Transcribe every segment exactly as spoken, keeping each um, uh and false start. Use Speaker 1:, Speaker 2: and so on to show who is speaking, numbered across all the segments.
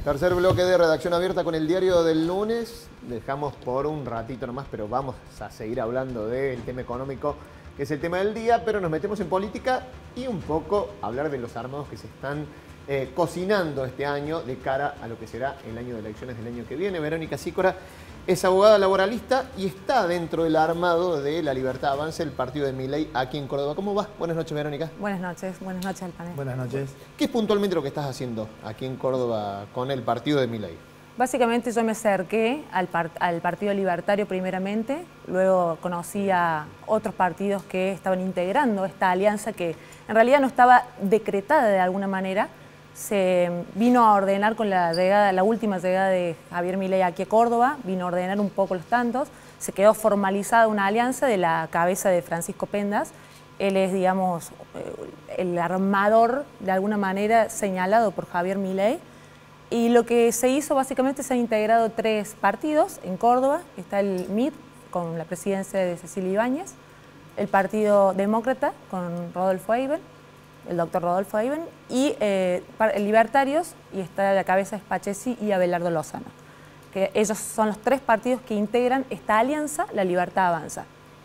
Speaker 1: Tercer bloque de Redacción Abierta con el diario del lunes. Dejamos por un ratito nomás, pero vamos a seguir hablando del tema económico, que es el tema del día, pero nos metemos en política y un poco hablar de los armados que se están eh, cocinando este año de cara a lo que será el año de elecciones del año que viene. Verónica Sicora es abogada laboralista y está dentro del armado de La Libertad Avanza, el partido de Milei aquí en Córdoba. ¿Cómo va? Buenas noches, Verónica.
Speaker 2: Buenas noches, buenas noches al panel.
Speaker 3: Buenas noches.
Speaker 1: ¿Qué es puntualmente lo que estás haciendo aquí en Córdoba con el partido de Milei?
Speaker 2: Básicamente yo me acerqué al, par al Partido Libertario primeramente, luego conocí a otros partidos que estaban integrando esta alianza que en realidad no estaba decretada de alguna manera. Se vino a ordenar con la, llegada, la última llegada de Javier Milei aquí a Córdoba, vino a ordenar un poco los tantos, se quedó formalizada una alianza de la cabeza de Francisco Pendas. Él es, digamos, el armador de alguna manera señalado por Javier Milei. Y lo que se hizo básicamente se han integrado tres partidos en Córdoba. Está el M I D con la presidencia de Cecilia Ibáñez, el Partido Demócrata con Rodolfo Eiben, el doctor Rodolfo Eiben, y eh, Libertarios, y está la cabeza es Pachesi y Abelardo Lozano. Que ellos son los tres partidos que integran esta alianza, La Libertad Avanza.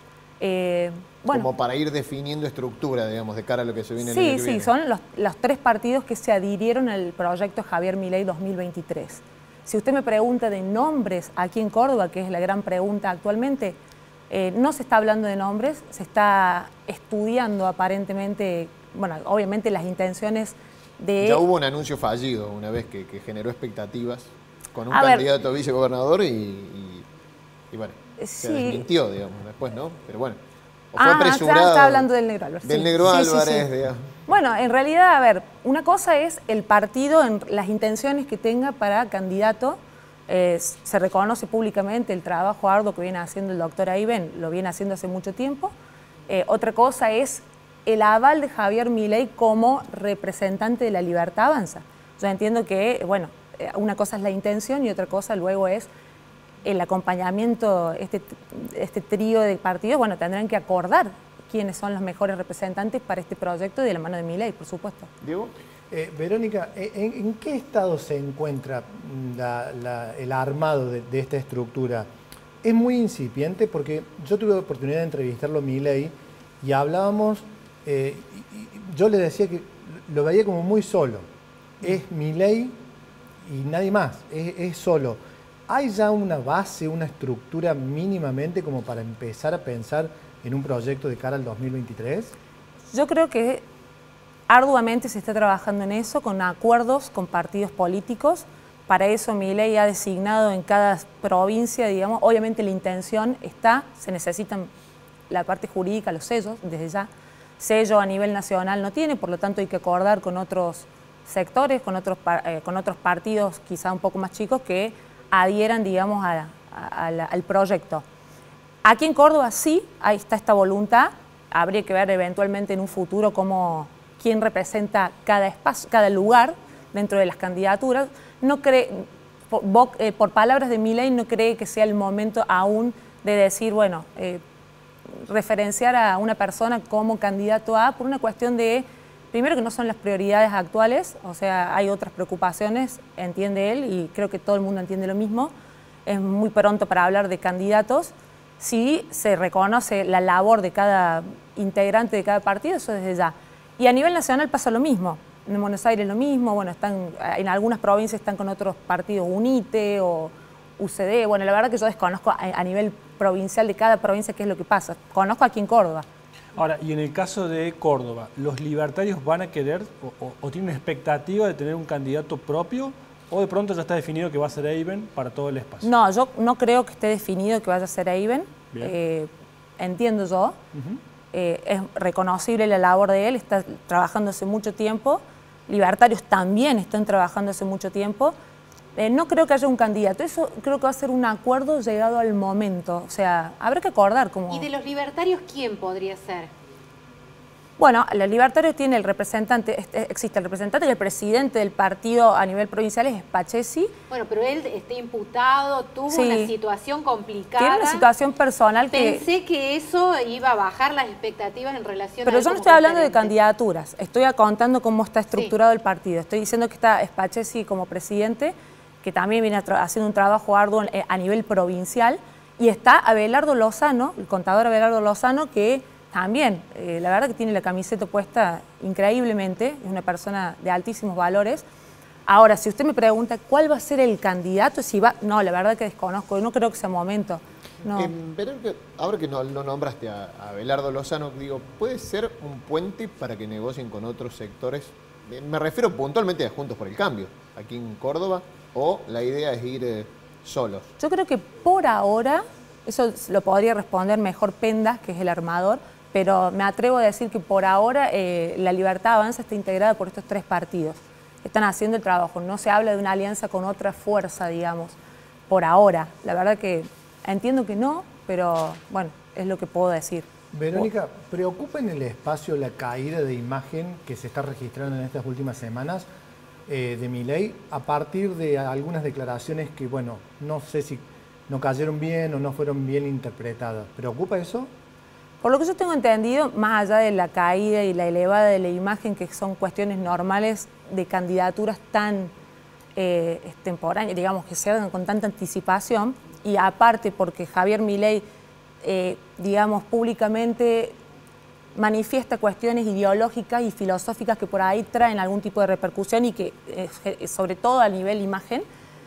Speaker 2: Eh, bueno,
Speaker 1: Como para ir definiendo estructura, digamos, de cara a lo que se viene.
Speaker 2: Sí,
Speaker 1: el año que
Speaker 2: sí,
Speaker 1: viene.
Speaker 2: son los, los tres partidos que se adhirieron al proyecto Javier Milei dos mil veintitrés. Si usted me pregunta de nombres aquí en Córdoba, que es la gran pregunta actualmente, eh, no se está hablando de nombres, se está estudiando aparentemente, bueno, obviamente las intenciones de...
Speaker 1: Ya hubo un anuncio fallido una vez que, que generó expectativas con un
Speaker 2: A
Speaker 1: candidato
Speaker 2: ver,
Speaker 1: a vicegobernador y, y, y bueno,
Speaker 2: sí.
Speaker 1: se desmintió, digamos, después, ¿no? Pero bueno, o fue
Speaker 2: Ah,
Speaker 1: apresurado.
Speaker 2: está hablando del Negro Álvarez.
Speaker 1: Del
Speaker 2: sí.
Speaker 1: Negro
Speaker 2: Sí, sí,
Speaker 1: Álvarez,
Speaker 2: sí.
Speaker 1: digamos.
Speaker 2: Bueno, en realidad, a ver, una cosa es el partido, en las intenciones que tenga para candidato. Eh, se reconoce públicamente el trabajo arduo que viene haciendo el doctor Eiben, lo viene haciendo hace mucho tiempo. Eh, otra cosa es el aval de Javier Milei como representante de La Libertad Avanza. Yo entiendo que, bueno, una cosa es la intención y otra cosa luego es el acompañamiento, este, este trío de partidos, bueno, tendrán que acordar quiénes son los mejores representantes para este proyecto de la mano de Milei, por supuesto.
Speaker 1: Diego.
Speaker 3: Eh, Verónica, ¿en, ¿en qué estado se encuentra la, la, el armado de, de esta estructura? Es muy incipiente porque yo tuve la oportunidad de entrevistarlo a Milei y hablábamos, eh, y, y yo le decía que lo veía como muy solo. Es Milei y nadie más, es, es solo. ¿Hay ya una base, una estructura mínimamente como para empezar a pensar en un proyecto de cara al dos mil veintitrés?
Speaker 2: Yo creo que arduamente se está trabajando en eso, con acuerdos con partidos políticos. Para eso Milei ha designado en cada provincia, digamos, obviamente la intención está, se necesitan la parte jurídica, los sellos, desde ya. Sello a nivel nacional no tiene, por lo tanto hay que acordar con otros sectores, con otros, eh, con otros partidos quizá un poco más chicos que adhieran, digamos, a, a, a la, al proyecto. Aquí en Córdoba sí, ahí está esta voluntad. Habría que ver eventualmente en un futuro cómo, quién representa cada espacio, cada lugar dentro de las candidaturas. No cree, por, eh, por palabras de Milei, no cree que sea el momento aún de decir, bueno, eh, referenciar a una persona como candidato A por una cuestión de, primero que no son las prioridades actuales, o sea, hay otras preocupaciones, entiende él, y creo que todo el mundo entiende lo mismo. Es muy pronto para hablar de candidatos. Sí se reconoce la labor de cada integrante de cada partido, eso desde ya. Y a nivel nacional pasa lo mismo. En Buenos Aires lo mismo, bueno, están, en algunas provincias están con otros partidos, UNITE o U C D. Bueno, la verdad que yo desconozco a, a nivel provincial de cada provincia qué es lo que pasa. Conozco aquí en Córdoba.
Speaker 4: Ahora, y en el caso de Córdoba, ¿los libertarios van a querer o, o, o tienen una expectativa de tener un candidato propio o de pronto ya está definido que va a ser Eiben para todo el espacio?
Speaker 2: No, yo no creo que esté definido que vaya a ser Eiben. Eh, entiendo yo. Uh-huh. eh, es reconocible la labor de él, está trabajando hace mucho tiempo. Libertarios también están trabajando hace mucho tiempo. Eh, no creo que haya un candidato, eso creo que va a ser un acuerdo llegado al momento, o sea, habrá que acordar cómo...
Speaker 5: ¿Y de los libertarios quién podría ser?
Speaker 2: Bueno, los libertarios tiene el representante, existe el representante y el presidente del partido a nivel provincial es Pachesi.
Speaker 5: Bueno, pero él está imputado, tuvo
Speaker 2: Sí.
Speaker 5: una situación complicada.
Speaker 2: Tiene una situación personal que...
Speaker 5: Pensé que eso iba a bajar las expectativas en relación
Speaker 2: Pero
Speaker 5: a él
Speaker 2: yo no
Speaker 5: como
Speaker 2: estoy hablando de
Speaker 5: referente.
Speaker 2: candidaturas, estoy contando cómo está estructurado el partido. Estoy diciendo que está Pachesi como presidente, que también viene haciendo un trabajo arduo a nivel provincial, y está Abelardo Lozano, el contador Abelardo Lozano, que también, eh, la verdad que tiene la camiseta puesta increíblemente, es una persona de altísimos valores. Ahora, si usted me pregunta cuál va a ser el candidato, si va, no, la verdad que desconozco, no creo que sea momento. No.
Speaker 1: Eh, pero que, ahora que no, no nombraste a, a Abelardo Lozano, digo, ¿puede ser un puente para que negocien con otros sectores? Eh, Me refiero puntualmente a Juntos por el Cambio, aquí en Córdoba, o la idea es ir eh, solos.
Speaker 2: Yo creo que por ahora, eso lo podría responder mejor Pendas, que es el armador, pero me atrevo a decir que por ahora eh, la Libertad Avanza está integrada por estos tres partidos. Están haciendo el trabajo, no se habla de una alianza con otra fuerza, digamos, por ahora. La verdad que entiendo que no, pero bueno, es lo que puedo decir.
Speaker 3: Verónica, ¿preocupa en el espacio la caída de imagen que se está registrando en estas últimas semanas eh, de Milei a partir de algunas declaraciones que, bueno, no sé si no cayeron bien o no fueron bien interpretadas? ¿Preocupa eso?
Speaker 2: Por lo que yo tengo entendido, más allá de la caída y la elevada de la imagen, que son cuestiones normales de candidaturas tan eh, extemporáneas, digamos, que se hagan con tanta anticipación, y aparte porque Javier Milei, eh, digamos, públicamente manifiesta cuestiones ideológicas y filosóficas que por ahí traen algún tipo de repercusión y que, eh, sobre todo a nivel imagen,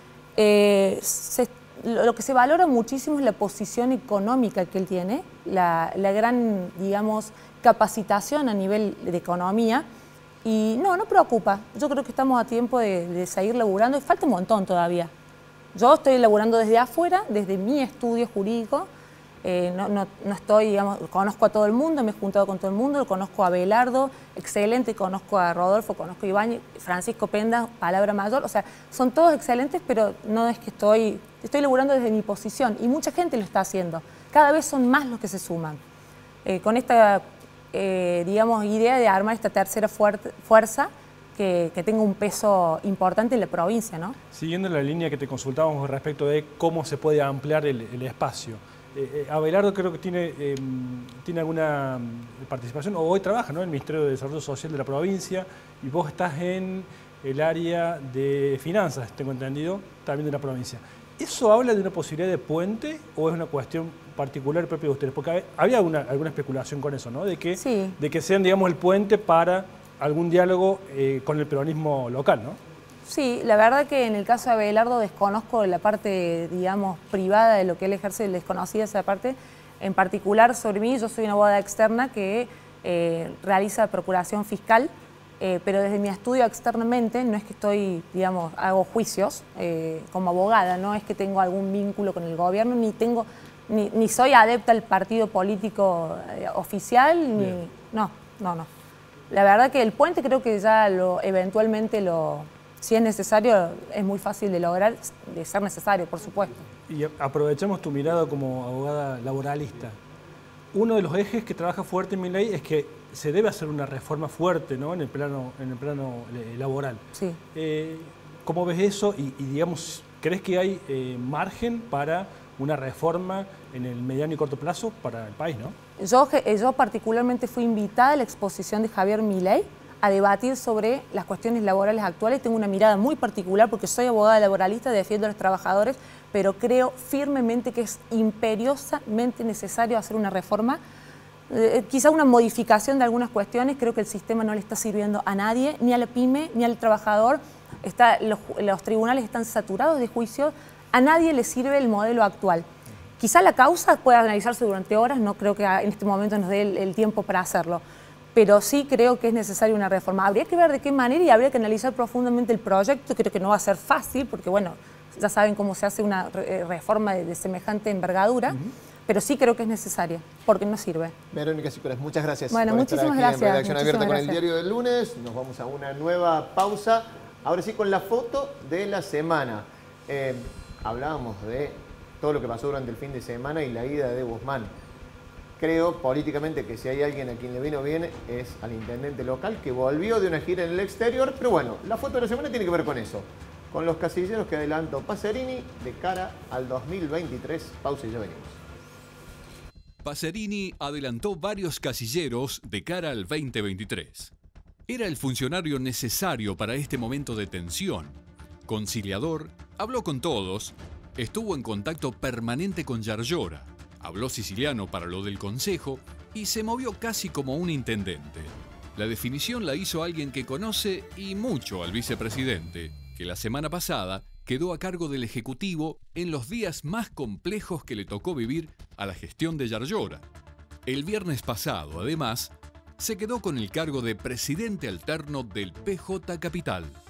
Speaker 2: eh, se lo que se valora muchísimo es la posición económica que él tiene, la, la gran, digamos, capacitación a nivel de economía. Y no, no preocupa. Yo creo que estamos a tiempo de, de seguir laburando. Y falta un montón todavía. Yo estoy laburando desde afuera, desde mi estudio jurídico. Eh, no, no, no estoy, digamos, conozco a todo el mundo, me he juntado con todo el mundo, conozco a Abelardo, excelente, conozco a Rodolfo, conozco a Ibáñez, Francisco Pendas, palabra mayor. O sea, son todos excelentes, pero no es que estoy... Estoy laburando desde mi posición y mucha gente lo está haciendo. Cada vez son más los que se suman. Eh, con esta, eh, digamos, idea de armar esta tercera fuerza que, que tenga un peso importante en la provincia, ¿no?
Speaker 4: Siguiendo la línea que te consultábamos respecto de cómo se puede ampliar el, el espacio. Eh, eh, Abelardo creo que tiene, eh, tiene alguna participación, o hoy trabaja, ¿no?, en el Ministerio de Desarrollo Social de la provincia, y vos estás en el área de finanzas, tengo entendido, también de la provincia. ¿Eso habla de una posibilidad de puente o es una cuestión particular propia de ustedes? Porque había alguna, alguna especulación con eso, ¿no? De que,
Speaker 2: sí.
Speaker 4: de que sean, digamos, el puente para algún diálogo eh, con el peronismo local, ¿no?
Speaker 2: Sí, la verdad que en el caso de Abelardo desconozco la parte, digamos, privada de lo que él ejerce, desconocida esa parte. En particular sobre mí, yo soy una abogada externa que eh, realiza procuración fiscal. Eh, pero desde mi estudio externamente no es que estoy, digamos, hago juicios eh, como abogada, no es que tengo algún vínculo con el gobierno, ni tengo, ni, ni soy adepta al partido político eh, oficial, ni, no, no, no. La verdad que el puente creo que ya lo, eventualmente lo, si es necesario, es muy fácil de lograr, de ser necesario, por supuesto.
Speaker 4: Y aprovechemos tu mirada como abogada laboralista. Uno de los ejes que trabaja fuerte en Milei es que se debe hacer una reforma fuerte, ¿no?, en el plano, en el plano laboral.
Speaker 2: Sí.
Speaker 4: Eh, ¿Cómo ves eso? Y, y digamos, ¿crees que hay eh, margen para una reforma en el mediano y corto plazo para el país, no?
Speaker 2: Yo, yo particularmente fui invitada a la exposición de Javier Milei a debatir sobre las cuestiones laborales actuales. Tengo una mirada muy particular porque soy abogada laboralista, defiendo a los trabajadores, pero creo firmemente que es imperiosamente necesario hacer una reforma. Eh, quizá una modificación de algunas cuestiones. Creo que el sistema no le está sirviendo a nadie, ni a la pyme, ni al trabajador. Está, los, los tribunales están saturados de juicios. A nadie le sirve el modelo actual. Quizá la causa pueda analizarse durante horas, no creo que en este momento nos dé el, el tiempo para hacerlo, pero sí creo que es necesaria una reforma. Habría que ver de qué manera y habría que analizar profundamente el proyecto. Creo que no va a ser fácil, porque bueno, ya saben cómo se hace una re reforma de, de semejante envergadura. Uh-huh. Pero sí creo que es necesaria, porque no sirve.
Speaker 1: Verónica Sicoraz, muchas gracias
Speaker 2: bueno,
Speaker 1: por
Speaker 2: muchísimas
Speaker 1: estar aquí
Speaker 2: gracias,
Speaker 1: en Redacción Abierta con
Speaker 2: gracias.
Speaker 1: el Diario del Lunes. Nos vamos a una nueva pausa. Ahora sí, con la foto de la semana. Eh, hablábamos de todo lo que pasó durante el fin de semana y la ida de Guzmán. creo políticamente que si hay alguien a quien le vino bien es al intendente local, que volvió de una gira en el exterior. Pero bueno, la foto de la semana tiene que ver con eso, con los casilleros que adelantó Pacerini de cara al dos mil veintitrés. Pausa y ya venimos.
Speaker 6: Pacerini adelantó varios casilleros de cara al veinte veintitrés. Era el funcionario necesario para este momento de tensión. Conciliador, habló con todos, estuvo en contacto permanente con Yarlora, habló siciliano para lo del consejo y se movió casi como un intendente. La definición la hizo alguien que conoce y mucho al vicepresidente, que la semana pasada quedó a cargo del Ejecutivo en los días más complejos que le tocó vivir a la gestión de Yarlora. El viernes pasado, además, se quedó con el cargo de presidente alterno del P J Capital.